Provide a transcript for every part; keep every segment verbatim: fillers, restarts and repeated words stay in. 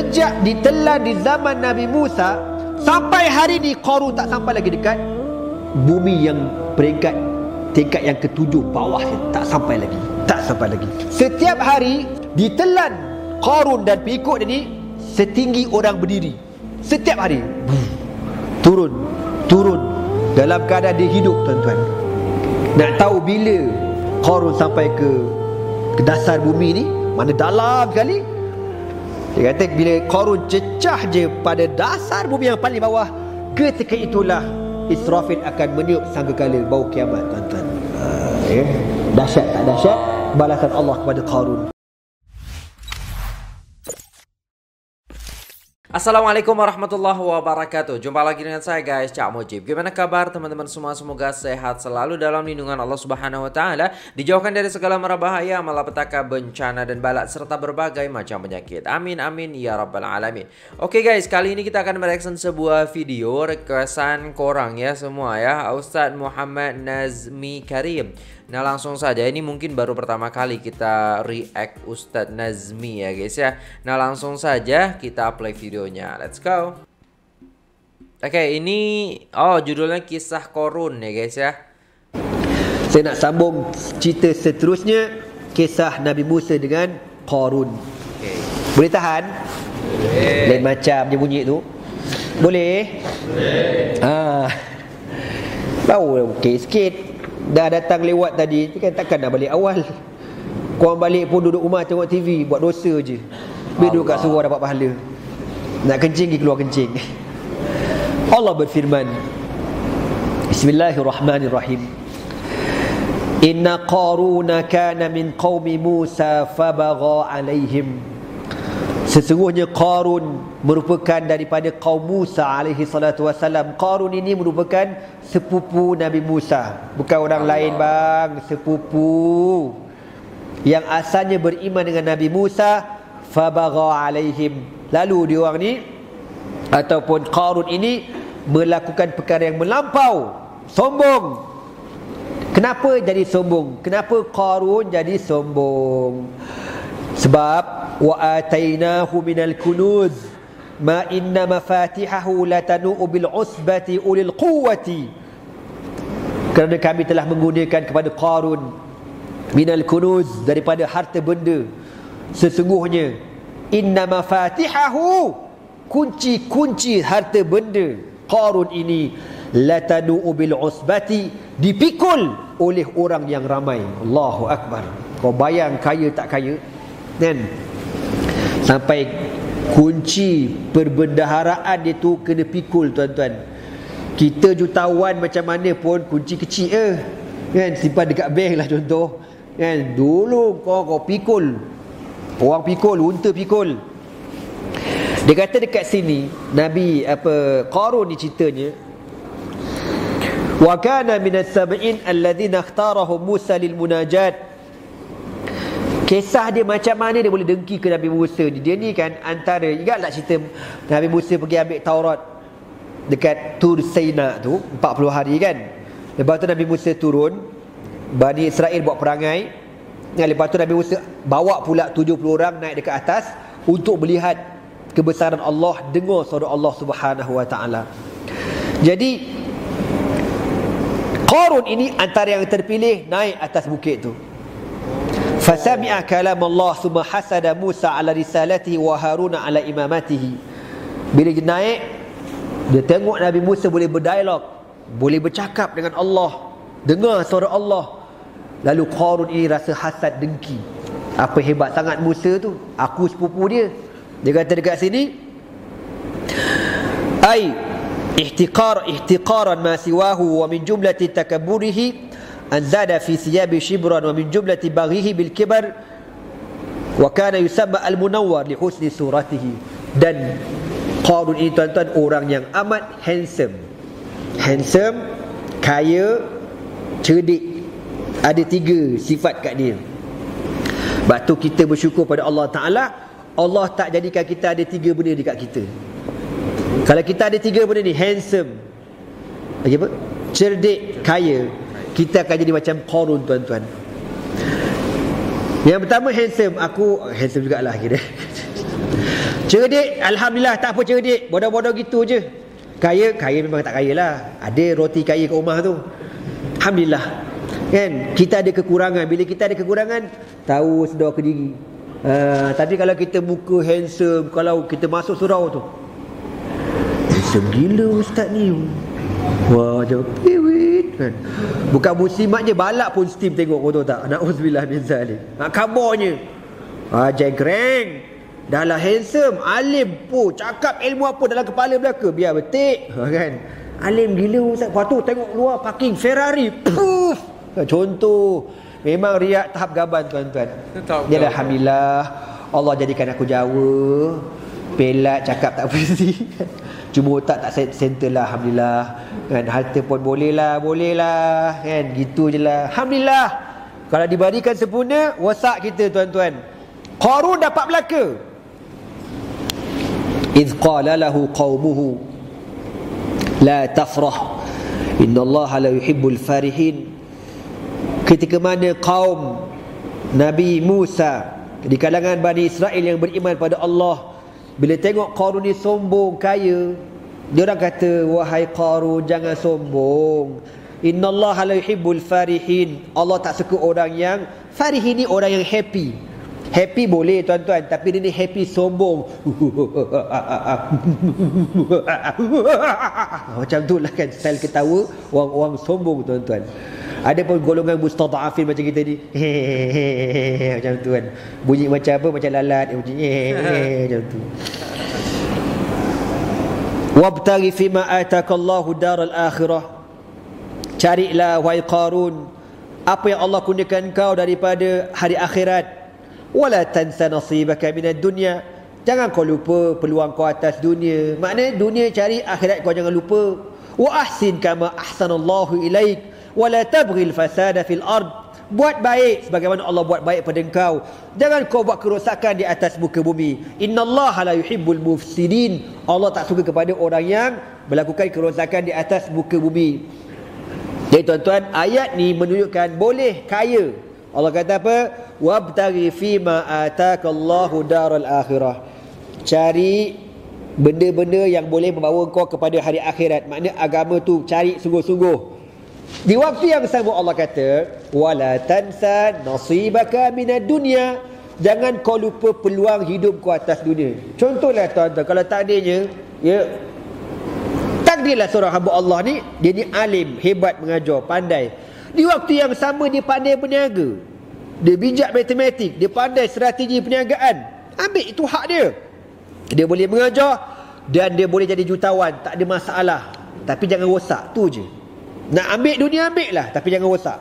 Sejak ditelan di zaman Nabi Musa sampai hari ni Qarun tak sampai lagi dekat bumi yang peringkat tingkat yang ketujuh bawah, tak sampai lagi, tak sampai lagi. Setiap hari ditelan Qarun dan pengikut dia ni setinggi orang berdiri. Setiap hari turun, turun dalam keadaan dia hidup, tuan-tuan. Nak tahu bila Qarun sampai ke ke dasar bumi ni, mana dalam sekali. Dia kata bila Qarun cecah je pada dasar bumi yang paling bawah, ketika itulah Israfil akan meniup sangkakala bau kiamat, tuan-tuan. Ha, eh? Dahsyat tak dahsyat balasan Allah kepada Qarun. Assalamualaikum warahmatullahi wabarakatuh. Jumpa lagi dengan saya guys, Cak Mujib. Gimana kabar teman-teman semua? Semoga sehat selalu dalam lindungan Allah Subhanahu wa taala, dijauhkan dari segala mara bahaya, malapetaka, bencana dan balak serta berbagai macam penyakit. Amin amin ya rabbal alamin. Oke guys, kali ini kita akan mereaction sebuah video requestan korang ya semua ya, Ustadz Muhammad Nazmi Karim. Nah langsung saja, ini mungkin baru pertama kali kita react Ustadz Nazmi ya guys ya. Nah langsung saja kita play videonya, let's go. Oke, ini oh judulnya Kisah Qarun ya guys ya. Saya nak sambung cerita seterusnya, kisah Nabi Musa dengan Qarun. Okay. Boleh tahan? Boleh. Lain macam dia bunyi tu. Boleh? Boleh. Ah. Tahu okey sikit. Dah datang lewat tadi, kan takkan nak balik awal. Korang balik pun duduk rumah tengok T V, buat dosa je. Biar duduk kat surau dapat pahala. Nak kencing pergi keluar kencing. Allah berfirman, Bismillahirrahmanirrahim. Inna Qaruna kana min qaumi Musa fabagha alaihim. Sesungguhnya Qarun merupakan daripada kaum Musa alaihi salatu wasalam. Qarun ini merupakan sepupu Nabi Musa, bukan orang Allah. lain bang, sepupu yang asalnya beriman dengan Nabi Musa. Fabagha alaihim, lalu diorang ni ataupun Qarun ini melakukan perkara yang melampau, sombong. Kenapa jadi sombong? Kenapa Qarun jadi sombong? Sebab wa atainahu minal kunuz ma inna mafatihahu latanu bil usbati ulil quwwati. Kerana kami telah menggunakan kepada Qarun minal kunuz, daripada harta benda. Sesungguhnya inna mafatihahu, kunci-kunci harta benda Qarun ini, latanu bil usbati, dipikul oleh orang yang ramai. Allahu akbar. Kau bayang kaya tak kaya kan? Sampai kunci perbendaharaan dia tu kena pikul, tuan-tuan. Kita jutawan macam mana pun kunci kecil eh, kan, simpan dekat bank lah contoh kan. Dulu kau kau pikul, orang pikul, unta pikul. Dia kata dekat sini Nabi apa Qarun ni ceritanya, wa kana minas sab'in alladhina ikhtarahum Musa lil munajat. Kisah dia macam mana dia boleh dengki ke Nabi Musa ni. Dia ni kan antara, ingat tak cerita Nabi Musa pergi ambil Taurat dekat Tur Saina tu empat puluh hari kan. Lepas tu Nabi Musa turun, Bani Israel buat perangai. Lepas tu Nabi Musa bawa pula tujuh puluh orang naik dekat atas untuk melihat kebesaran Allah, dengar suara Allah Subhanahu wa taala. Jadi Qarun ini antara yang terpilih naik atas bukit tu. Fasami'a kalam Allah summa hasada Musa ala risalatihi wa Haruna ala imamatihi. Bila dia naik, dia tengok Nabi Musa boleh berdialog, boleh bercakap dengan Allah, dengar suara Allah. Lalu Qarun ini rasa hasad, dengki. Apa hebat sangat Musa tu, aku sepupu dia. Dia kata dekat sini, ai ihtiqar ihtiqaran ma siwahu wa min jumlati takabburihi an zada fi siyabi shibran wa min jumlati baghihi bil kibar wa kana yusamma al munawwar li husni suratihi. Dan Qarun ini tuan-tuan orang yang amat handsome. Handsome, kaya, cerdik. Ada tiga sifat kat dia. Sebab tu kita bersyukur pada Allah Ta'ala, Allah tak jadikan kita ada tiga benda dekat kita. Kalau kita ada tiga benda ni, handsome, lagi apa? Cerdik, kaya, kita akan jadi macam Qarun, tuan-tuan. Yang pertama handsome, aku handsome jugalah kira. Cerdik, alhamdulillah, tak apa cerdik. Bodoh-bodoh gitu je. Kaya, kaya memang tak kaya lah. Ada roti kaya kat rumah tu. Alhamdulillah. Kan? Kita ada kekurangan. Bila kita ada kekurangan, tahu sedar ke diri. Uh, tapi kalau kita muka handsome, kalau kita masuk surau tu, handsome gila ustaz ni. Wah, jauh piwit kan. Bukan muslimat je, balak pun steam tengok, kau tahu tak? Na'udzubillah min zalik. Nak kabarnya. Ah, jenggreng. Dah lah handsome, alim pun, cakap ilmu apa dalam kepala belaka, biar betik, ha, kan? Alim gila ustaz. Lepas tu tengok luar parking Ferrari. Puff. Contoh. Memang riak tahap gaban tuan-tuan. Ya alhamdulillah, Allah jadikan aku Jawa. Pelat cakap tak berhenti. Cuma otak tak center lah, alhamdulillah. Kan, harta pun boleh lah, boleh lah. Kan, gitu je lah. Alhamdulillah. Kalau diberikan sempurna, wasak kita tuan-tuan. Qarun dapat belaka. إذ قال له قومه لا تفرح إن الله لا يحب الفرحين. Ketika mana kaum Nabi Musa di kalangan Bani Israel yang beriman pada Allah, bila tengok Qarun ni sombong, kaya, dia orang kata, wahai Qarun, jangan sombong. Innallaha la yuhibbul farihin. Allah tak suka orang yang farihin, ni orang yang happy. Happy boleh tuan-tuan, tapi dia ni happy sombong. Macam tu lah kan style ketawa orang-orang sombong tuan-tuan. Ada pun golongan mustadhafin macam kita ni. Macam tu kan. Bunyi macam apa, macam lalat, bunyi macam tu. Wabtaghi fima atakallahu daral akhirah. Carilah wahai Qarun apa yang Allah kurniakan kau daripada hari akhirat. Wala tansa nasibaka minad dunya. Jangan kau lupa peluang kau atas dunia. Maknanya dunia cari, akhirat kau jangan lupa. Wa ahsin kama ahsanallahu ilaik. Wala tabghil fasada fil ard. Buat baik sebagaimana Allah buat baik pada engkau. Jangan kau buat kerosakan di atas muka bumi. Innallaha la yuhibbul mufsidin. Allah tak suka kepada orang yang melakukan kerosakan di atas muka bumi. Jadi tuan-tuan, ayat ni menunjukkan boleh kaya. Allah kata apa? Wabtaghi fima atakallahu daral akhirah. Cari benda-benda yang boleh membawa kau kepada hari akhirat. Maknanya agama tu cari sungguh-sungguh. Di waktu yang sama Allah kata, wala tansa nasibaka minad dunya. Jangan kau lupa peluang hidup kau atas dunia. Contohlah tuan-tuan, kalau takdirnya, ya, takdirlah seorang hamba Allah ni, dia ni alim, hebat mengajar, pandai. Di waktu yang sama dia pandai berniaga, dia bijak matematik, dia pandai strategi perniagaan. Ambil, itu hak dia. Dia boleh mengajar dan dia boleh jadi jutawan, tak ada masalah. Tapi jangan rosak, tu je. Nak ambil dunia, ambil lah, tapi jangan rosak.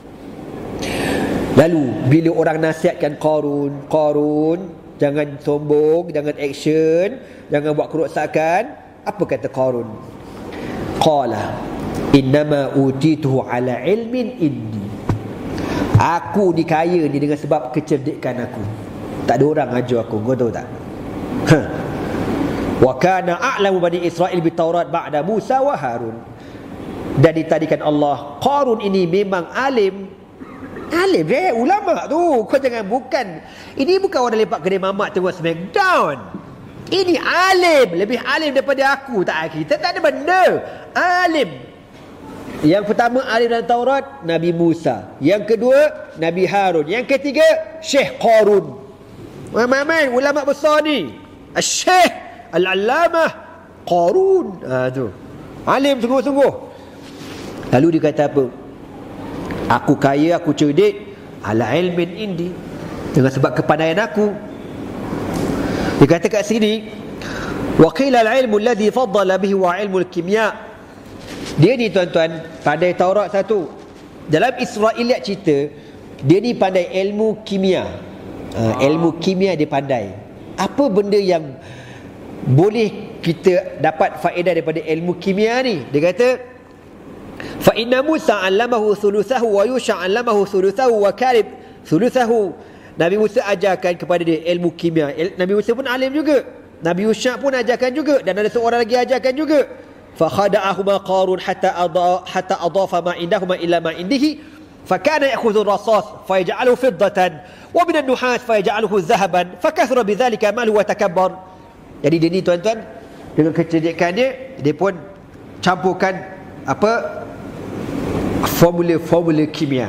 Lalu bila orang nasihatkan Qarun, Qarun jangan sombong, jangan action, jangan buat kerosakan, apa kata Qarun? Qala innama utituhu ala ilmin indi. Aku ni kaya ni dengan sebab kecerdikan aku. Tak ada orang ajar aku, kau tahu tak? Ha. Wa kana a'lamu bani Israil bitaurat ba'da Musa wa Harun. Dan ditadikan Allah, Qarun ini memang alim. Alim eh, ulama tu. Kau jangan, bukan, ini bukan orang lepak kedai mamak tengok Smackdown. Ini alim, lebih alim daripada aku. Tak, kita tak ada benda. Alim. Yang pertama alim dalam Taurat, Nabi Musa. Yang kedua, Nabi Harun. Yang ketiga, Syekh Qarun. Main-main ulama besar ni. Syekh Al-Allamah Qarun. Ha, tu. Alim sungguh-sungguh. Lalu dia kata apa? Aku kaya, aku cerdik, ala ilmin indi, dengan sebab kepandaian aku. Dia kata kat sini, wa qila al-ilmu alladhi faddala bihi wa ilmu al-kimya. Dia ni tuan-tuan pandai Taurat satu. Dalam Israiliyat cerita, dia ni pandai ilmu kimia. Ha, ilmu kimia dia pandai. Apa benda yang boleh kita dapat faedah daripada ilmu kimia ni? Dia kata, fa inna Musa 'allamahu thuluthahu wa Yusha 'allamahu thuluthahu wa Kalib thuluthahu. Nabi Musa ajarkan kepada dia ilmu kimia. Nabi Musa pun alim juga. Nabi Yusha pun ajarkan juga, dan ada seorang lagi ajarkan juga. Fa khada'ahuma Qarun hatta adha hatta adafa ma indahuma illa ma indihi fa kana ya'khudhu ar-rasas fa yaj'aluhu fiddatan wa min an-nuhas fa yaj'aluhu dhahaban fa kathara bidhalika maluhu wa takabbar. Jadi dia ni tuan-tuan, dengan kecerdikan dia, dia pun campurkan apa, formula-formula kimia.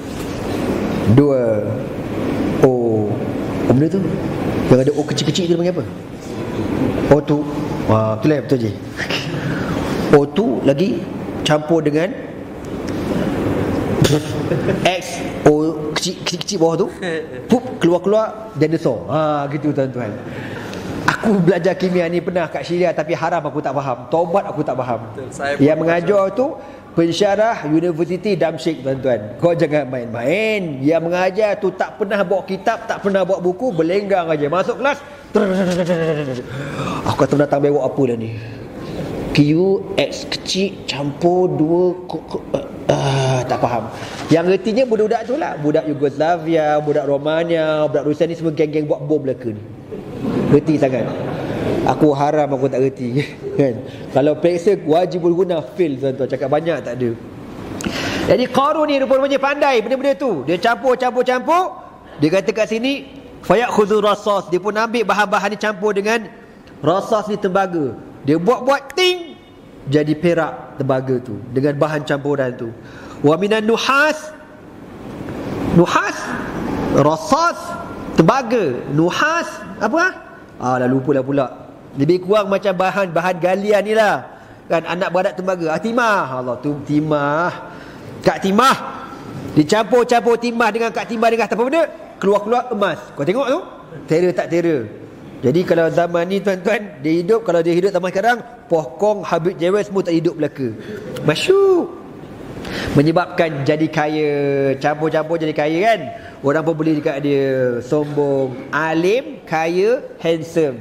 Dua O, apa benda tu? Yang ada O kecil-kecil tu panggil apa? O tu. Wah, betul lah, betul je. O tu lagi campur dengan X, O kecil-kecil bawah tu, pup, keluar-keluar dinosaur. Ha, gitu tuan-tuan. Aku belajar kimia ni pernah kat Syria, tapi haram aku tak faham. Taubat aku tak faham. Betul, yang mengajar tu pensyarah Universiti Damsyik tuan-tuan. Kau jangan main-main. Yang mengajar tu tak pernah bawa kitab, tak pernah bawa buku, berlenggang aja. Masuk kelas, aku kata datang bewok apa dah ni? Q, X kecil campur dua uh, tak faham. Yang retinya budak-budak tu lah, budak Yugoslavia, budak Romania, budak Rusia ni semua geng-geng buat bom belaka ni. Reti sangat. Aku haram aku tak reti kan. Kalau periksa wajib berguna, fail tuan-tuan, cakap banyak tak ada. Jadi Qarun ni rupanya pandai benda-benda tu. Dia campur-campur-campur. Dia kata kat sini fayakhudhu rasas, dia pun ambil bahan-bahan ni campur dengan rasas ni, tembaga. Dia buat-buat ting, jadi perak tembaga tu dengan bahan campuran tu. Wa minan nuhas, nuhas, rasas, tembaga, nuhas, apa? Ah, dah lupa lah pula. Lebih kurang macam bahan-bahan galian ni lah. Kan anak beradak tembaga. Ah, timah. Allah tu timah. Kak timah. Dicampur-campur timah dengan kak timah dengan apa benda? Keluar-keluar emas. Kau tengok tu? Terror tak terror? Jadi kalau zaman ni tuan-tuan, dia hidup, kalau dia hidup zaman sekarang, Pokong, Habib Jewel semua tak hidup belaka. Masyuk. Menyebabkan jadi kaya, campur-campur jadi kaya kan. Orang pun beli dekat dia. Sombong, alim, kaya, handsome.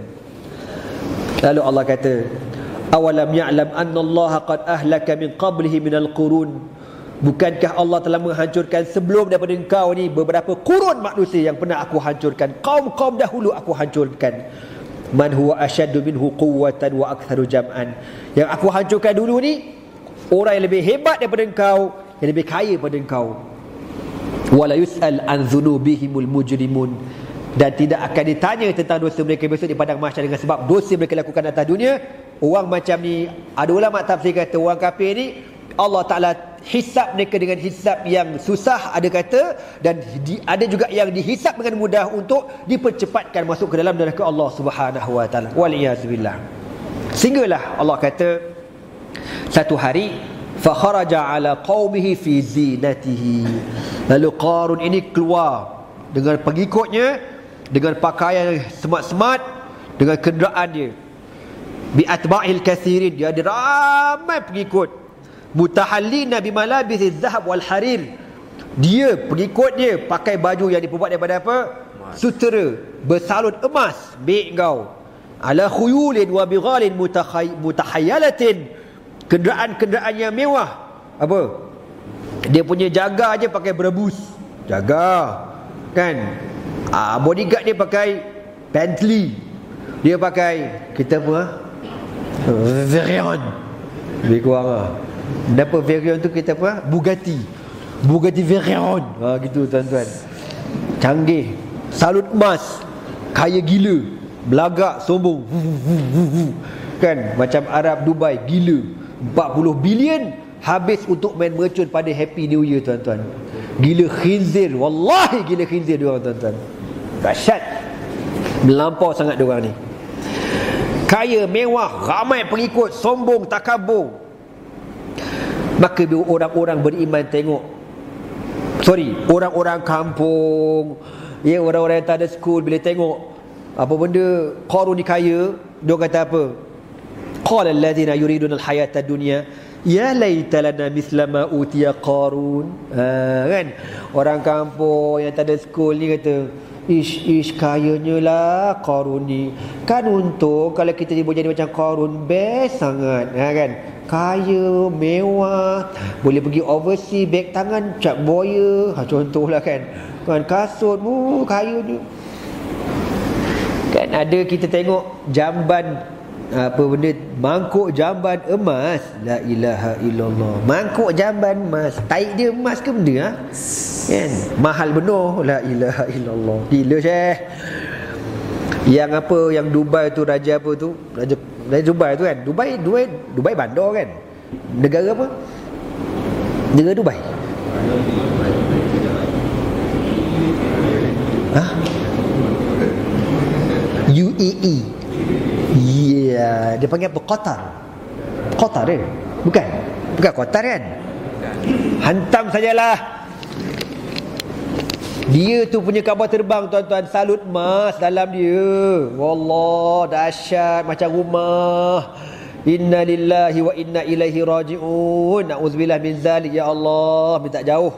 Lalu Allah kata, awalam ya'lam anna Allah qad ahlaka min qablihi minal qurun. Bukankah Allah telah menghancurkan sebelum daripada engkau ni beberapa kurun manusia yang pernah aku hancurkan. Kaum-kaum dahulu aku hancurkan. Man huwa asyaddu minhu quwwatan wa aktharu jam'an. Yang aku hancurkan dulu ni orang yang lebih hebat daripada engkau, yang lebih kaya daripada engkau. Wala yus'al an dzunubihimul mujrimun. Dan tidak akan ditanya tentang dosa mereka besok di padang mahsyar dengan sebab dosa mereka lakukan atas dunia. Orang macam ni, ada ulama tafsir kata orang kafir ni Allah Ta'ala hisap mereka dengan hisap yang susah, ada kata, dan di, ada juga yang dihisap dengan mudah untuk dipercepatkan masuk ke dalam neraka Allah Subhanahu Wa Ta'ala. Waliyazubillah. Sehinggalah Allah kata satu hari fa kharaja ala qaumihi fi zinatihi. Lalu Qarun ini keluar dengan pengikutnya, dengan pakaian smart-smart, dengan kenderaan dia. Bi atba'il kathirin, dia ada ramai pengikut. Mutahallina bimalabis zahab wal harir. Dia pengikut dia pakai baju yang diperbuat daripada apa? Emas. Sutera, bersalut emas. Baik kau. Ala khuyulin wa bighalin mutahayyalatin. Kenderaan-kenderaan yang mewah. Apa? Dia punya jaga aje pakai berebus. Jaga. Kan? Ah, bodyguard dia pakai Bentley. Dia pakai kita apa? Veyron. Lebih kurang lah. Dapat Veyron tu kita apa? Bugatti. Bugatti Veyron. Ha, gitu tuan-tuan. Canggih. Salut emas. Kaya gila. Belagak, sombong. Kan? Macam Arab Dubai. Gila. empat puluh bilion habis untuk main mercun pada Happy New Year tuan-tuan. Gila khinzir. Wallahi gila khinzir diorang tuan-tuan. Dahsyat. Melampau sangat diorang ni. Kaya, mewah, ramai pengikut, sombong, takabur. Maka orang-orang beriman tengok, sorry, orang-orang kampung, ya, orang-orang yang tak ada school, bila tengok apa benda Qarun ni kaya, dia kata apa? Qala alladhina yuriduna alhayata dunya ya laita lana mithla ma utiya Qarun. Ha, kan? Orang kampung yang tak ada school ni kata, ish ish kayanya lah Qarun ni. Kan untung kalau kita boleh jadi macam Qarun, best sangat. Ha, kan? Kaya, mewah, boleh pergi overseas, beg tangan cap boya, ha, contohlah kan. Kan kasut, uh, kaya ni. Kan ada kita tengok jamban apa benda, mangkuk jamban emas. La ilaha illallah. Mangkuk jamban emas, taik dia emas ke benda ha? Kan? Mahal benar. La ilaha illallah. Gila Syekh. Yang apa, yang Dubai tu, raja apa tu, raja, raja Dubai tu kan, Dubai Dubai Dubai bandar kan, negara apa, negara Dubai. Hah? U A E. Ya, yeah. Dia panggil apa? Qatar. Qatar dia. Bukan. Bukan Qatar kan? Hantam sajalah. Dia tu punya kapal terbang, tuan-tuan, salut emas dalam dia. Wallah, dahsyat macam rumah. Inna lillahi wa inna ilaihi raji'un. Na'udzubillah min zalik, ya Allah. Minta jauh.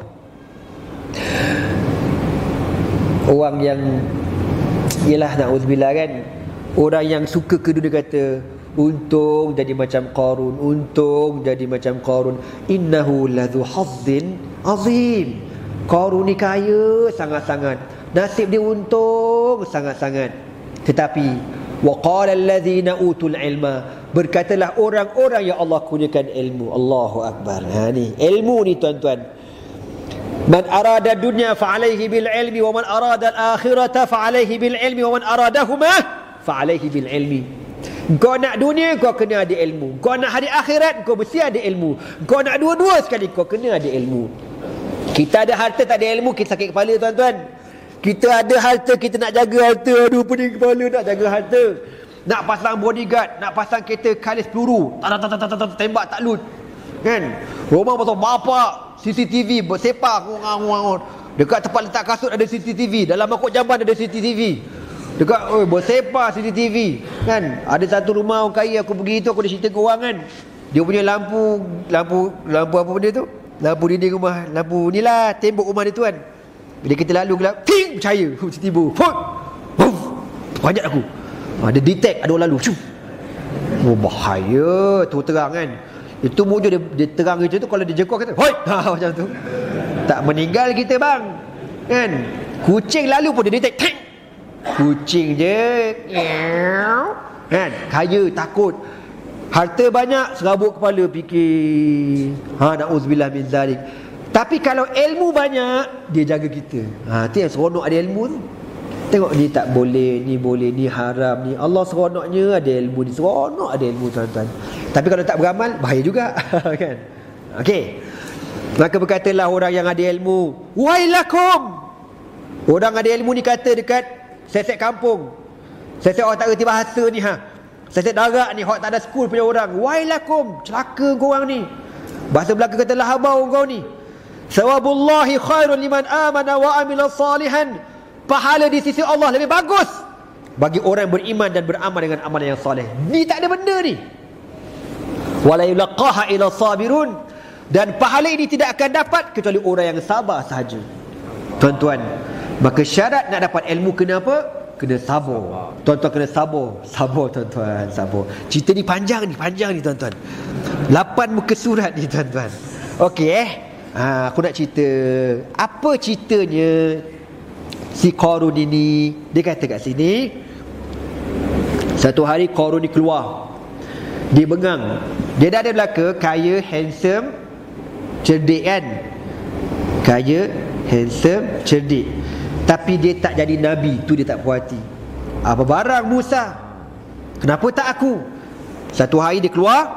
Orang yang, yelah, na'udzubillah kan, orang yang suka kedua dia kata, untung jadi macam Qarun, untung jadi macam Qarun. Innahu ladzu hazzin azim. Qarun ni kaya sangat-sangat, nasib dia untung sangat-sangat. Tetapi waqala allazina utul ilma, berkatalah orang-orang yang Allah kurniakan ilmu. Allahu akbar. Ha ni ilmu ni, tuan-tuan. Man arada dunya fa alaihi bil ilmi wa man arada al akhirata fa alaihi bil ilmi wa man aradahuma fa alaihi bil ilmi. Kau nak dunia, kau kena ada ilmu. Kau nak hari akhirat, kau mesti ada ilmu. Kau nak dua-dua sekali, kau kena ada ilmu. Kita ada harta, tak ada ilmu, kita sakit kepala, tuan-tuan. Kita ada harta, kita nak jaga harta, aduh pening kepala nak jaga harta. Nak pasang bodyguard, nak pasang kereta kalis peluru, tak tak tak tak tembak taklut. Kan? Rumah pasal bapak, C C T V bersepak, dekat tempat letak kasut ada C C T V, dalam makuk jamban ada C C T V. Dekat oi bersepak C C T V. Kan? Ada satu rumah orang kaya aku pergi tu, aku dah cerita ke orang kan. Dia punya lampu, lampu lampu apa benda tu? Lampu dinding rumah, lampu ni lah, tembok rumah dia tu kan. Bila kita lalu gelap, ting, percaya, tiba-tiba, fut, buf, banyak aku. Ha, dia detect ada orang lalu, cuh. Oh, bahaya, tu terang kan. Itu mujur dia, dia terang macam tu, kalau dia jengkau kata, hoi, ha, macam tu. Tak meninggal kita bang. Kan? Kucing lalu pun dia detect, ting. Kucing je, kan? Kaya, takut. Harta banyak, serabut kepala, fikir, ha, na'udzubillah min zalik. Tapi kalau ilmu banyak, dia jaga kita. Ha, tu yang seronok ada ilmu tu. Tengok ni tak boleh, ni boleh, ni haram, ni. Allah seronoknya ada ilmu ni, seronok ada ilmu, tuan-tuan. Tapi kalau tak beramal, bahaya juga. Kan? Okey. Maka berkatalah orang yang ada ilmu, wailakum. Orang ada ilmu ni kata dekat sesek kampung, sesek orang tak reti bahasa ni, ha. Sesek darat ni, hak tak ada school punya orang, wailakum, celaka korang ni. Bahasa Belaka kata lahabau kau ni. Sawabullahi khairun liman amana wa amila salihan. Pahala di sisi Allah lebih bagus bagi orang yang beriman dan beramal dengan amalan yang soleh. Ni tak ada benda ni. Wala yulaqaha ila sabirun. Dan pahala ini tidak akan dapat kecuali orang yang sabar sahaja. Tuan-tuan, maka syarat nak dapat ilmu kena apa? Kena sabar. Tuan-tuan kena sabar. Sabar, tuan-tuan, sabar. Cerita ni panjang ni, panjang ni, tuan-tuan. lapan muka surat ni, tuan-tuan. Okey eh. Ha, aku nak cerita apa ceritanya si Qarun ini. Dia kata kat sini, satu hari Qarun ni keluar, dia bengang. Dia dah ada belaka, kaya, handsome, cerdik kan. Kaya, handsome, cerdik. Tapi dia tak jadi Nabi, tu dia tak puas hati. Apa barang Musa, kenapa tak aku? Satu hari dia keluar,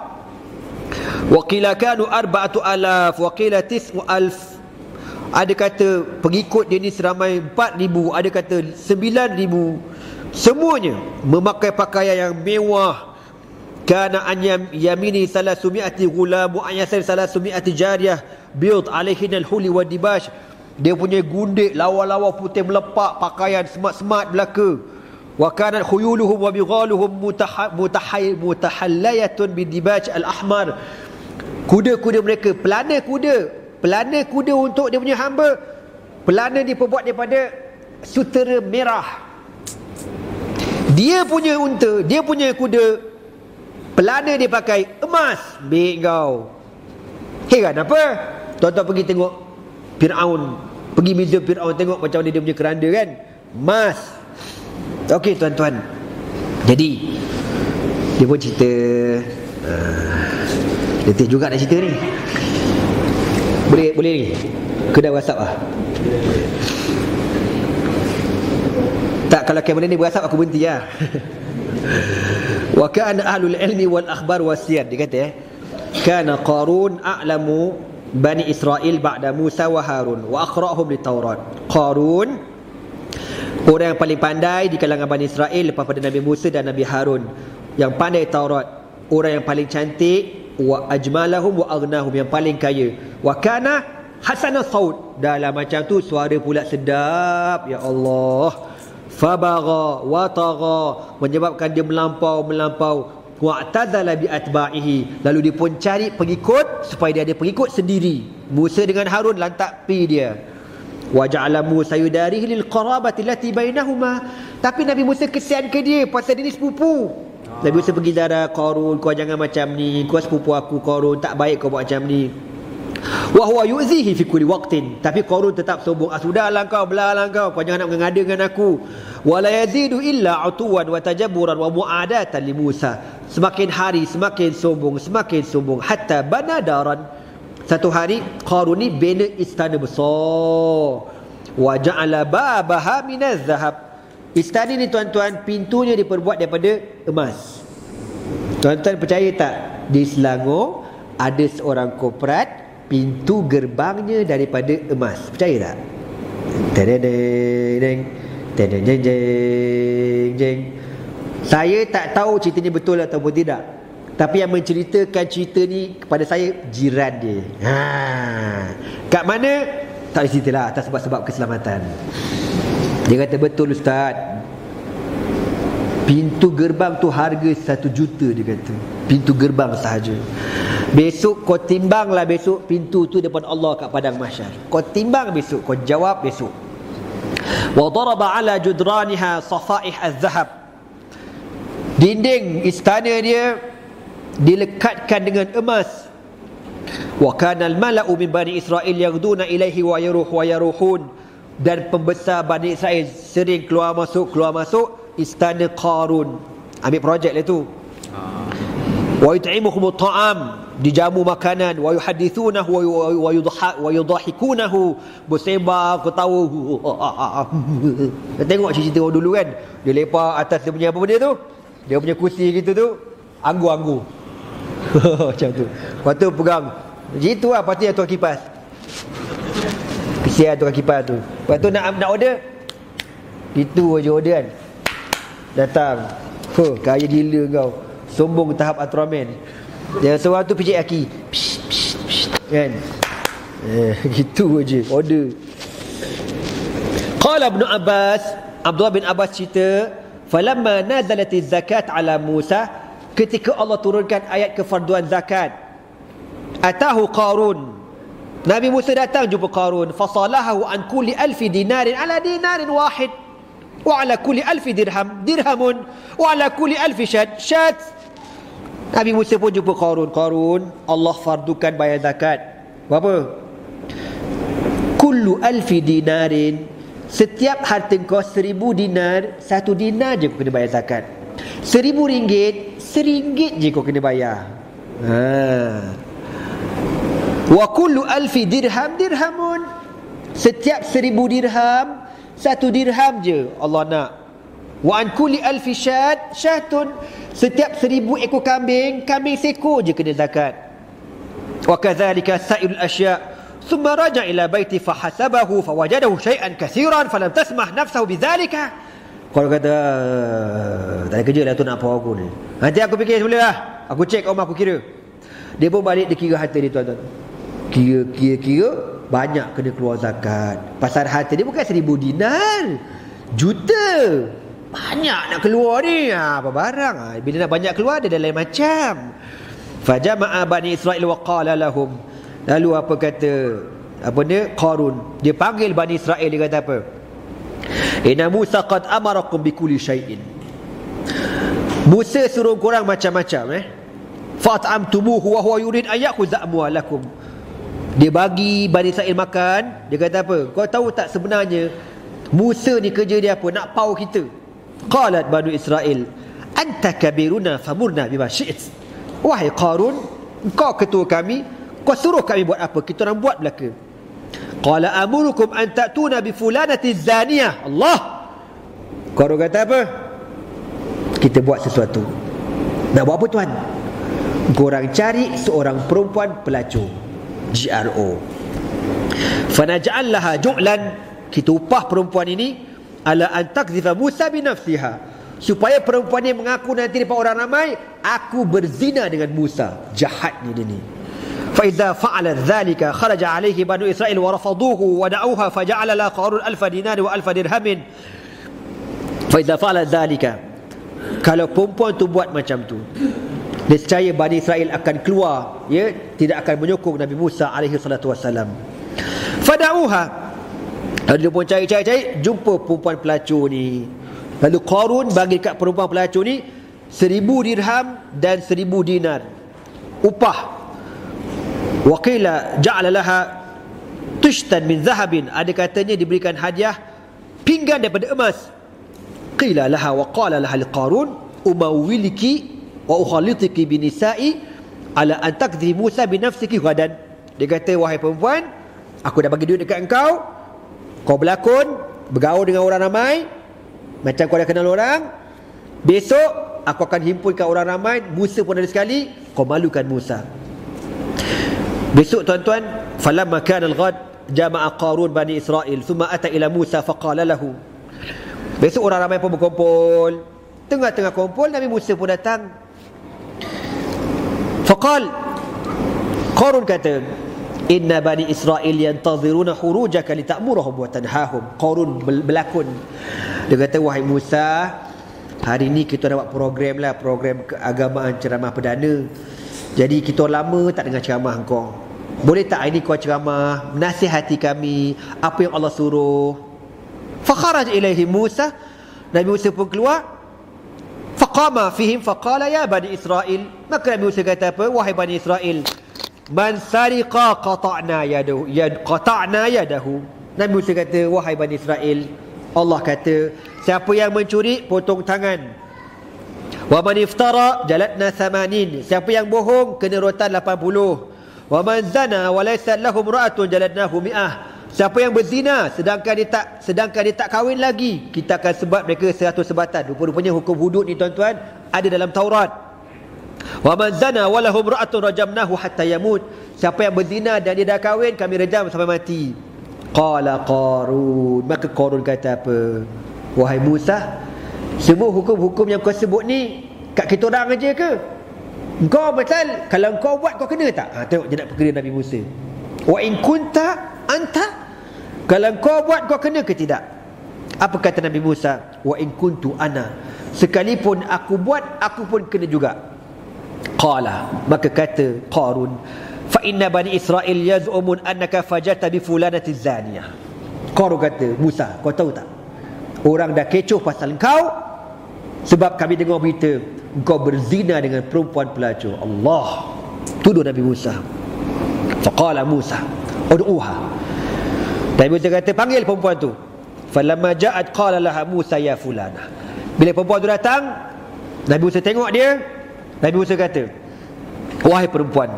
waqila kanu arba'atu alaf waqila tis'u alf. Ada kata pengikut dia ni seramai empat ribu, ada kata sembilan ribu. Semuanya memakai pakaian yang mewah. Kana an yamini salasumi'ati ghulam wa an yasari salasumi'ati jariyah biyud alaihin al-huli wa dibash. Dia punya gundik lawa-lawa putih melepak, pakaian smart-smart belaka. Wa kanat khuyuluhum wa bighaluhum mutahayy mutahallayatun bidibaj al-ahmar. Kuda-kuda mereka, pelana kuda, pelana kuda untuk dia punya hamba, pelana diperbuat daripada sutera merah. Dia punya unta, dia punya kuda, pelana dia pakai emas. Baik kau. Heran apa? Tuan-tuan pergi tengok Fir'aun, pergi museum Fir'aun, tengok macam mana dia punya keranda kan, emas. Okey tuan-tuan, jadi dia pun cerita, uh, letih juga nak cerita ni. Boleh boleh ni ke dah WhatsApp ah? Tak, Tak, kalau kamera ni berasap aku berhenti lah. Wa kana ahlul ilmi wal akhbar wasiyar. Dia kata eh, kana Qarun a'lamu Bani Israel ba'da Musa wa Harun wa aqra'hum li Taurat. Qarun orang yang paling pandai di kalangan Bani Israel lepas pada Nabi Musa dan Nabi Harun, yang pandai Taurat, orang yang paling cantik, wa ajmalahum wa aghnahum, yang paling kaya, wa kana hasanah saut, dalam macam tu suara pula sedap, ya Allah. Fabagha wa tagha, menyebabkan dia melampau melampau wa'tadala bi atba'ihi, lalu dia pun cari pengikut supaya dia ada pengikut sendiri. Musa dengan Harun lantak pi dia. Wa ja'ala Musa yudarihi lil qarabati allati bainahuma, tapi Nabi Musa kesian ke dia pasal dia ni sepupu. Nabi Musa pergi darah Qarun, kau jangan macam ni, kau sepupu aku Qarun, tak baik kau buat macam ni. Wa huwa yu'zihi fi kulli waqtin, tapi Qarun tetap sombong. Ah, sudahlah kau, belalah kau, kau jangan nak mengada dengan aku. Wa la yazidu illa utuwan wa tajabburan wa mu'adatan li Musa. Semakin hari semakin sombong, semakin sombong, hatta bana daran. Satu hari Qarun ni bina istana besar. Wa ja'ala babaha minaz zahab. Istana ni tuan-tuan, pintunya diperbuat daripada emas. Tuan-tuan percaya tak? Di Selangor ada seorang korporat, pintu gerbangnya daripada emas. Percaya tak? Tadadeng, tadadeng, jeng, jeng. Saya tak tahu ceritanya betul ataupun tidak, tapi yang menceritakan cerita ni kepada saya jiran dia. Ha. Kat mana? Tak ceritalah, atas sebab-sebab keselamatan. Dia kata, betul Ustaz, pintu gerbang tu harga satu juta, dia kata. Pintu gerbang sahaja. Besok kau timbanglah besok pintu tu depan Allah kat padang mahsyar. Kau timbang besok, kau jawab besok. Wa daraba ala judraniha safaih az-zahab. Dinding istana dia dilekatkan dengan emas. Wa kana al-mala'u min Bani Israil yaghduna ilaihi wa yaruh wa yaruhun, dan pembesar Bani Israel sering keluar masuk keluar masuk istana Qarun. Ambil projek lah tu. Wa yut'imuhum at-ta'am, dijamu makanan, wa yuhaddithunahu wa yudhha wa yudhahikunahu, bersembang ketawa. Tengok cerita orang dulu kan, dia lepak atas dia punya apa benda tu, dia punya kursi gitu tu, anggu-anggu. Macam tu. Lepas tu pegang gitu lah, lepas tu yang tuan kipas. Kesian tuan kipas tu. Lepas tu nak nak order, itu je order kan. Datang, huh, kaya gila kau, sombong tahap Ultraman. Yang seorang tu pijak kaki, psh, psh, psh, kan. Eh, gitu je order. Qala Ibn Abbas, Abdullah bin Abbas cerita, falamma nazalatiz zakat ala Musa, ketika Allah turunkan ayat kefarduan zakat, atahu Qarun, Nabi Musa datang jumpa Qarun, fasalahu an kulli alfi dinarin ala dinarin wahid, wa ala kulli alfi dirham dirhamun, wa ala kulli alfi syat syat. Nabi Musa pun jumpa Qarun. Qarun, Allah fardukan bayar zakat berapa? Kullu alfi dinarin, setiap harta kau seribu dinar, satu dinar je kau kena bayar zakat. Seribu ringgit, seringgit je kau kena bayar. Ha. Wa kullu alfi dirham dirhamun, setiap seribu dirham, satu dirham je Allah nak. Wa an kulli alfi syat syatun, setiap seribu ekor kambing, kambing seekor je kena zakat. Wa kadzalika sa'irul asya'. Thumma raja ila baiti fahasabahu fawajadahu syai'an katsiran falam tasmah nafsahu bidzalika. Kalau kata tak ada kerja lah tu nak apa aku ni, nanti aku fikir semula lah, aku cek rumah aku kira. Dia pun balik, dia kira harta dia tuan-tuan. Kira kira kira banyak kena keluar zakat. Pasal harta dia bukan seribu dinar, juta. Banyak nak keluar ni, ha, apa barang ha. Bila nak banyak keluar dia dah lain macam. Fajama'a Bani Israil wa qala lahum, lalu apa kata apa dia Qarun, dia panggil Bani Israel, dia kata apa? Inna Musa qad amarakum bikulli syai'in, Musa suruh korang macam-macam eh. Fat'amtumuhu wa huwa yurid an ya'khudha amwalakum, dia bagi Bani Israel makan. Dia kata apa? Kau tahu tak sebenarnya Musa ni kerja dia apa? Nak pau kita. Qalat Banu Israel, anta kabiruna famurna bima syi'it. Wahai Qarun, kau ketua kami, kau suruh kami buat apa, kita orang buat belaka. Qala amurukum an ta'tuna bi fulanati zaniyah. Allah, Qarun kata apa? Kita buat sesuatu. Nak buat apa tuan? Korang cari seorang perempuan pelacur, G R O. Fanaj'al laha ju'lan, kita upah perempuan ini ala an takdhifa Musa bi nafsiha, supaya perempuan ini mengaku nanti depan orang ramai, aku berzina dengan Musa. Jahatnya dia ni. Fa idza fa'ala dhalika kharaja alayhi banu Israil wa rafaduhu wa da'uha faja'ala la qarun alf dinar wa alf dirhamin. Fa idza fa'ala dhalika, kalau perempuan tu buat macam tu, nescaya Bani Israel akan keluar, ya, tidak akan menyokong Nabi Musa alaihi salatu wassalam. Fada'uha, lalu dia pun cari-cari-cari, jumpa perempuan pelacur ni. Lalu Qarun bagi kat perempuan pelacur ni seribu dirham dan seribu dinar upah. Wa qila ja'ala laha tushtan min zahabin, ada katanya diberikan hadiah pinggan daripada emas. Qila laha wa qala laha liqarun umawiliki wa ukhalitiki binisa'i ala an takdhi Musa binafsiki ghadan. Dia kata, wahai perempuan, aku dah bagi duit dekat engkau, kau berlakon bergaul dengan orang ramai macam kau dah kenal orang. Besok aku akan himpunkan orang ramai, Musa pun ada sekali, kau malukan Musa. Besok tuan-tuan, falamma kana al-ghad jama'a Qarun Bani Israil thumma ata ila Musa faqala lahu. Besok orang ramai pun berkumpul. Tengah-tengah kumpul, Nabi Musa pun datang. Faqal, Qarun kata, inna Bani Israil yantaziruna khurujaka lita'murahum wa tanhahum. Qarun berlakon, dia kata, wahai Musa, hari ni kita nak buat program lah, program keagamaan ceramah perdana. Jadi kita lama tak dengar ceramah kau. Boleh tak hari ni kau ceramah, nasihati kami apa yang Allah suruh. Fakharaj ilaihi Musa, Nabi Musa pun keluar. Faqama fihim faqala ya Bani Israil, maka Nabi Musa kata apa? Wahai Bani Israil, man sariqa qata'na yadahu, yad qata'na yadahu. Nabi Musa kata, wahai Bani Israil, Allah kata, siapa yang mencuri, potong tangan. Wa man iftara jalatna thamanin, siapa yang bohong kena rotan lapan puluh. Wa man zana wa laysa lahu imra'atun jalatnahu mi'ah, siapa yang berzina sedangkan dia tak sedangkan dia tak kahwin lagi, kita akan sebat mereka seratus sebatan. Rupa-rupanya hukum hudud ni tuan-tuan ada dalam Taurat. Wa man zana wa lahu imra'atun rajamnahu hatta yamut, siapa yang berzina dan dia dah kahwin, kami rejam sampai mati. Qala Qarun, maka Qarun kata apa? Wahai Musa, semua hukum-hukum yang kau sebut ni kat kita orang aja ke? Kau betul, kalau kau buat kau kena tak? Ha, tengok dia nak perkara Nabi Musa. Wa in kunta anta, kalau kau buat kau kena ke tidak? Apa kata Nabi Musa? Wa in kuntu ana, sekalipun aku buat aku pun kena juga. Qala, maka kata Qarun, fa inna Bani Israil yaz'umun annaka fajata bi fulanati zaniyah. Qarun kata, Musa, kau tahu tak, orang dah kecoh pasal kau sebab kami dengar berita kau berzina dengan perempuan pelacur. Allah tuduh Nabi Musa. Faqala Musa ud'uha, Nabi Musa kata, panggil perempuan tu. Falamma ja'at qala laha Musa ya fulana, bila perempuan tu datang, Nabi Musa tengok dia. Nabi Musa kata, wahai perempuan,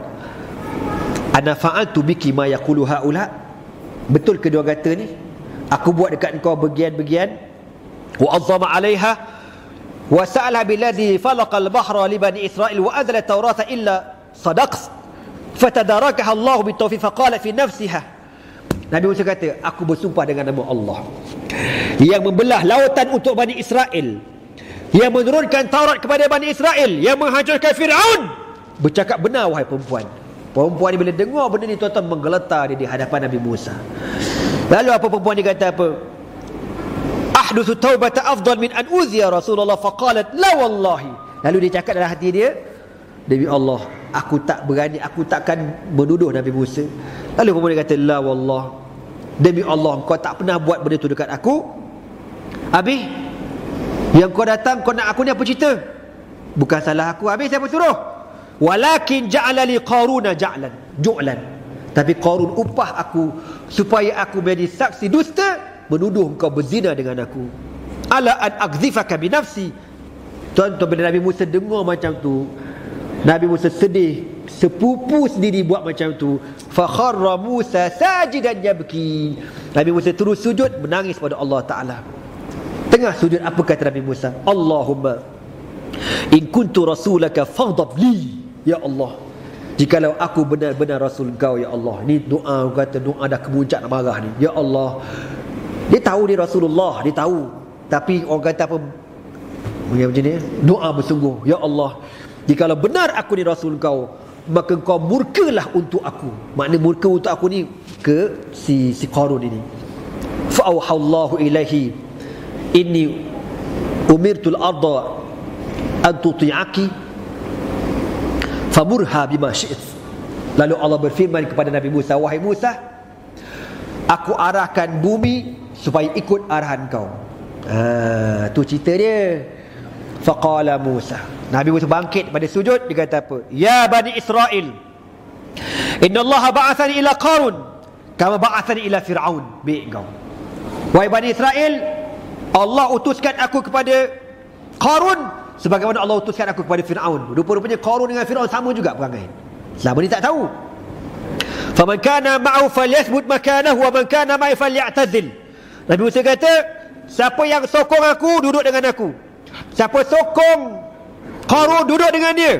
ana fa'altu biki ma yaqulu haula, betul ke dia kata ni aku buat dekat engkau bagian-bagian? Wa azzama 'alaiha wa sa'ala billadhi falaqa al-bahra li bani Israil wa adla at-taurata illa sadaqt fatadarakaha Allah bitawfiq faqala fi nafsiha. Nabi Musa kata, aku bersumpah dengan nama Allah yang membelah lautan untuk Bani Israel, yang menurunkan Taurat kepada Bani Israel, yang menghancurkan Fir'aun, bercakap benar wahai perempuan. Perempuan ni bila dengar benda ni tuan-tuan menggeletar dia di hadapan Nabi Musa. Lalu apa perempuan ni kata apa? Ahduthu taubata afdal min an uziya Rasulullah faqalat la wallahi. Lalu dia cakap dalam hati dia, demi Allah, aku tak berani, aku takkan menuduh Nabi Musa. Lalu perempuan dia kata, la wallah, demi Allah, kau tak pernah buat benda tu dekat aku. Habis yang kau datang, kau nak aku ni apa cerita? Bukan salah aku. Habis siapa suruh? Walakin ja'ala li Qaruna ja'lan ju'lan, tapi Qarun upah aku supaya aku menjadi saksi dusta menuduh kau berzina dengan aku. Ala an akdzifaka bi nafsi. Tuan-tuan, bila Nabi Musa dengar macam tu, Nabi Musa sedih, sepupu sendiri buat macam tu. Fa kharra Musa sajidan yabki, Nabi Musa terus sujud menangis pada Allah Taala. Tengah sujud apa kata Nabi Musa? Allahumma in kuntu rasulaka faghdab li. Ya Allah, jikalau aku benar-benar rasul kau ya Allah. Ni doa kata doa dah kemuncak nak marah ni. Ya Allah, dia tahu dia Rasulullah, dia tahu. Tapi orang kata apa? Macam ni, doa bersungguh. Ya Allah, jikalau benar aku ni rasul kau, maka kau murkalah untuk aku. Makna murka untuk aku ni ke si si Qarun ini. Fa auhallahu ilaihi inni umirtul arda an tuti'aki famurha bima syi'it. Lalu Allah berfirman kepada Nabi Musa, wahai Musa, aku arahkan bumi supaya ikut arahan kau. Ha, tu cerita dia. Faqala Musa, Nabi Musa bangkit pada sujud, dia kata apa? Ya Bani Israel, inna Allah ba'athani ila Qarun kama ba'athani ila Fir'aun. Baik kau, wahai Bani Israel, Allah utuskan aku kepada Qarun sebagaimana Allah utuskan aku kepada Fir'aun. Rupa-rupanya Qarun dengan Fir'aun sama juga perangai. Selama ni tak tahu. Faman kana ma'u falyathbut makanahu wa man kana ma'i falyatazil. Nabi Musa kata, siapa yang sokong aku, duduk dengan aku. Siapa sokong Qarun, duduk dengan dia.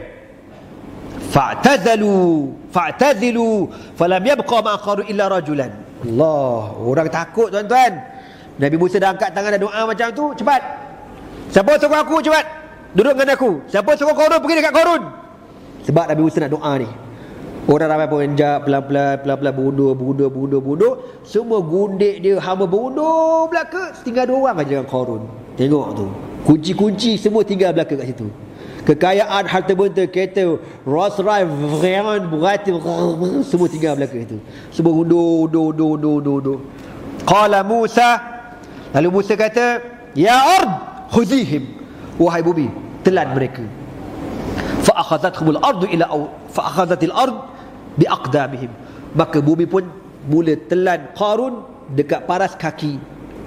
Fa'tazalu fa'tazilu falam yabqa ma'a Qarun illa rajulan. Allah, orang takut tuan-tuan. Nabi Musa dah angkat tangan, dah doa macam tu. Cepat, siapa sokong aku, cepat duduk dengan aku. Siapa sokong Qarun, pergi dekat Qarun. Sebab Nabi Musa nak doa ni. Orang ramai pun enjak, pelan-pelan Pelan-pelan berundur, berundur, berundur, berundur. Semua gundik dia, hamba berundur belaka. Tinggal dua orang aja dengan Qarun. Tengok tu, kunci-kunci semua tinggal belaka kat situ. Kekayaan, harta benda, kereta Rolls Royce, Veyron, Bugatti, semua tinggal belaka situ. Semua undur, undur, undur, undur, undur, undur. Qala Musa, lalu Musa kata, ya ard khudhihim, wahai bumi, telan mereka. Fa akhadhathumul ardu ila fa akhadhatil ard bi aqdamihim. Maka bumi pun mula telan Qarun dekat paras kaki.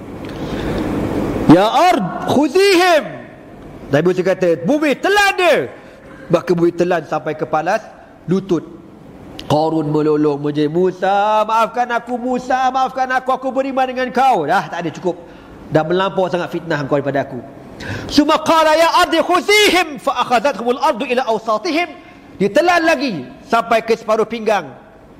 Ya ard khudhihim, Nabi Musa kata, bumi telan dia. Maka bumi telan sampai ke paras lutut. Qarun melolong menjerit, Musa, maafkan aku, Musa, maafkan aku, aku beriman dengan kau. Dah tak ada, cukup. Dah melampau sangat fitnah kau daripada aku. Summa qala ya ardi khudhihim fa akhadhathumul ardu ila awsatihim. Ditelan lagi sampai ke separuh pinggang.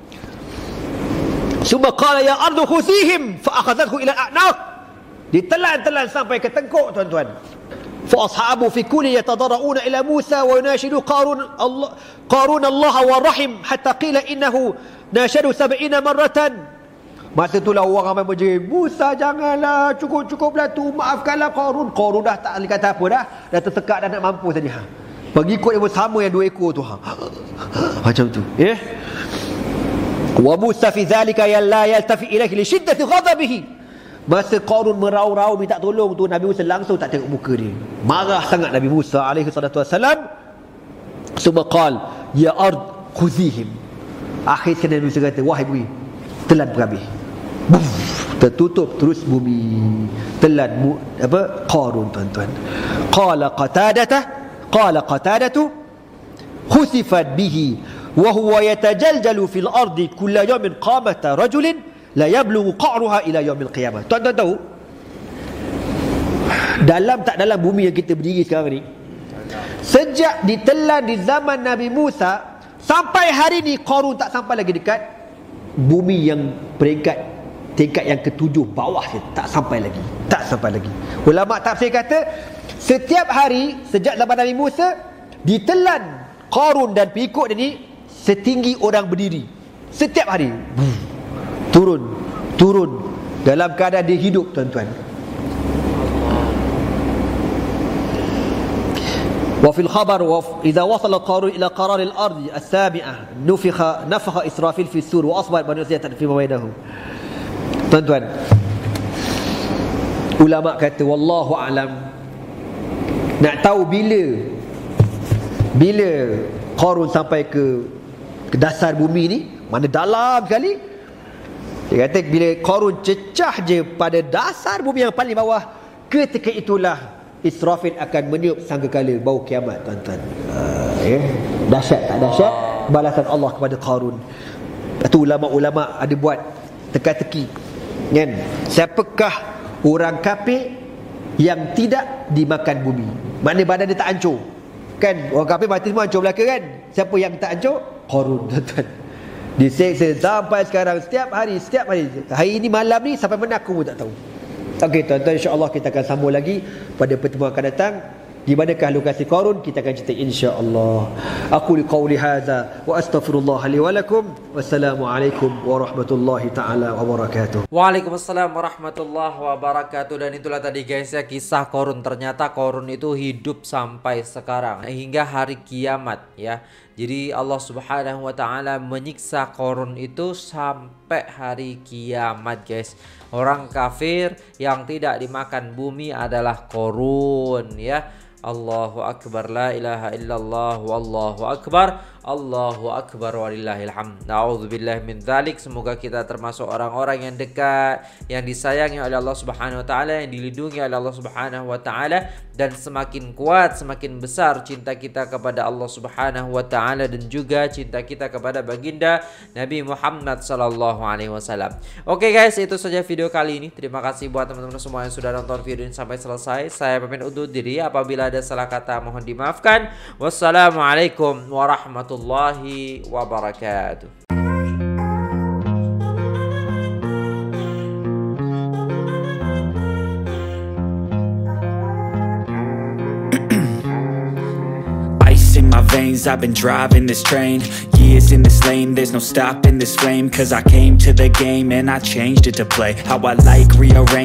Summa qala ya ardu khudhihim fa akhadhathu ila al-a'naq. Ditelan-telan sampai ke tengkuk tuan-tuan. Fa ashabu fi kulli yatadarrauna ila Musa wa yunashidu Qarun Allah Qarun Allah wa rahim hatta qila innahu nashadu sab'ina marratan. Masa itulah orang ramai berjerit, Musa janganlah, cukup-cukuplah tu, maafkanlah Qarun. Qarun dah tak boleh kata apa dah. Dah tersekat, dah nak mampu saja. Ha. Pengikut yang bersama yang dua ekor tu. Ha. Macam tu. Ya. Eh? Wa Musa fi dhalika la yaltafi ilaihi li shiddati ghadabihi. Masa Qarun merau-rau minta tolong tu, Nabi Musa langsung tak tengok muka dia. Marah sangat Nabi Musa alaihi salatu wassalam. Summa qal ya ard khudhihim. Akhir sekali Nabi Musa kata, wahai bumi, telan berhabis. Buf, tertutup terus bumi. Telan mu, apa? Qarun tuan-tuan. Qala qatadata qala qatadatu khusifat bihi wa huwa yatajaljalu fil ardi kulla yawmin qamata rajulin la yablughu qa'ruha ila yaumil qiyamah. Tuan-tuan tahu, dalam tak dalam bumi yang kita berdiri sekarang ni, sejak ditelan di zaman Nabi Musa sampai hari ni, Qarun tak sampai lagi dekat bumi yang peringkat tingkat yang ketujuh bawah dia. Tak sampai lagi. Tak sampai lagi. Ulama tafsir kata, setiap hari sejak zaman Nabi Musa ditelan Qarun dan pengikut dia ni setinggi orang berdiri. Setiap hari turun, turun dalam keadaan dia hidup tuan-tuan. Wa fil khabar wa idza wasala Qarun ila qarar al-ard as-sabi'ah nufikha nafakha Israfil fi sur wa asbat banu Israil fi bainahum. Tuan-tuan, ulama kata wallahu alam, nak tahu bila bila Qarun sampai ke, ke dasar bumi ni, mana dalam sekali. Dia kata bila Qarun cecah je pada dasar bumi yang paling bawah, ketika itulah Israfil akan meniup sangkakala bau kiamat tuan-tuan. Uh, eh? Dahsyat tak dahsyat balasan Allah kepada Qarun. Itu ulama-ulama ada buat teka-teki, kan? Siapakah orang kafir yang tidak dimakan bumi. Maknanya badan dia tak hancur. Kan orang kafir mati semua hancur belaka kan. Siapa yang tak hancur? Qarun, tuan-tuan. Diseksa sampai sekarang, setiap hari, setiap hari. Hari ini malam ni sampai mana aku pun tak tahu. Okey tuan-tuan, insya-Allah kita akan sambung lagi pada pertemuan akan datang. Di manakah lokasi Qarun, kita akan cerita insya-Allah. Aku liqauli hadza wa astaghfirullah li wa lakum. Wassalamualaikum warahmatullahi taala wabarakatuh. Waalaikumsalam warahmatullahi wabarakatuh. Dan itulah tadi guys ya, kisah Qarun. Ternyata Qarun itu hidup sampai sekarang hingga hari kiamat ya. Jadi Allah Subhanahu wa taala menyiksa Qarun itu sampai hari kiamat guys. Orang kafir yang tidak dimakan bumi adalah Qarun ya. Allahu akbar, la ilaha illallah, wallahu akbar, Allahu akbar walillahil hamd. Na'udzubillahi min dzalik. Semoga kita termasuk orang-orang yang dekat, yang disayangi oleh Allah Subhanahu wa taala, yang dilindungi oleh Allah Subhanahu wa taala, dan semakin kuat, semakin besar cinta kita kepada Allah Subhanahu wa taala dan juga cinta kita kepada baginda Nabi Muhammad sallallahu alaihi wasallam. Oke guys, itu saja video kali ini. Terima kasih buat teman-teman semua yang sudah nonton video ini sampai selesai. Saya pamit undur diri. Apabila ada salah kata mohon dimaafkan. Wassalamualaikum warahmatullahi wabarakatuh. In my veins, I've been driving this train. Years in this lane, there's no stopping this flame. Cause I came to the game and I changed it to play how I like, rearrange